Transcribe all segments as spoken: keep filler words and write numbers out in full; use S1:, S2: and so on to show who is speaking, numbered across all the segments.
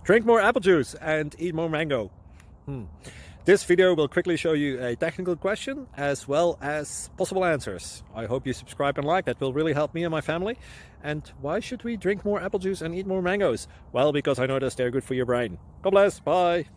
S1: Drink more apple juice and eat more mango. Hmm. This video will quickly show you a technical question as well as possible answers. I hope you subscribe and like, that will really help me and my family. And why should we drink more apple juice and eat more mangoes? Well, because I noticed they're good for your brain. God bless, bye!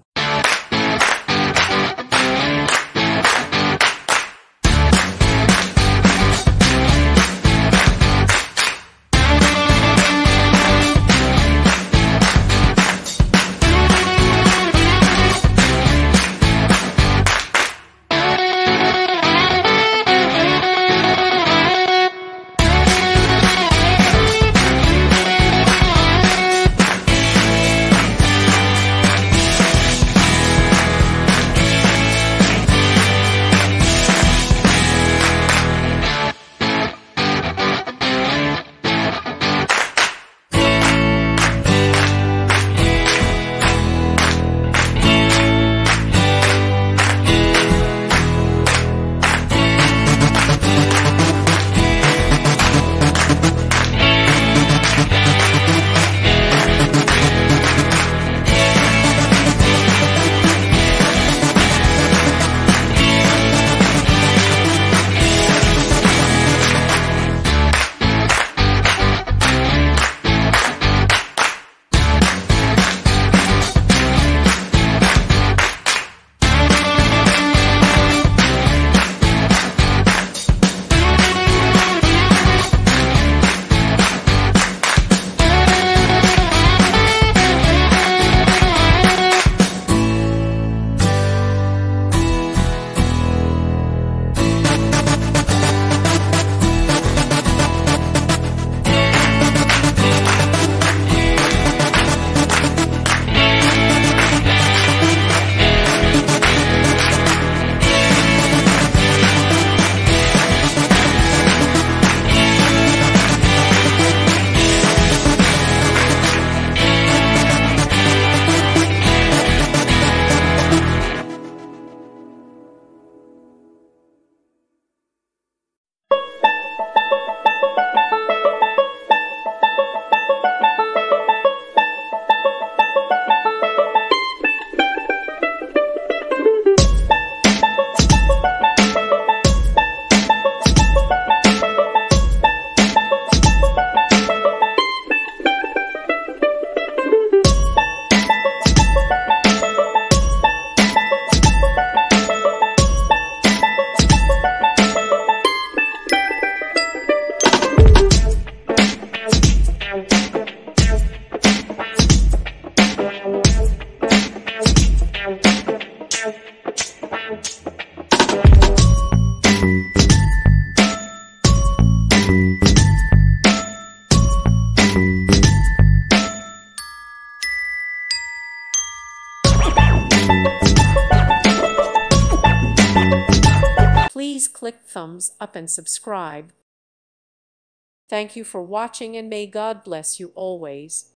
S2: Please click thumbs up and subscribe. Thank you for watching, and may God bless you always.